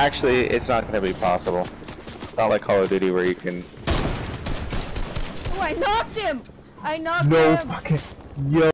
Actually, it's not gonna be possible. It's not like Call of Duty where you can. Oh, I knocked him! I knocked him! No fucking. Yo.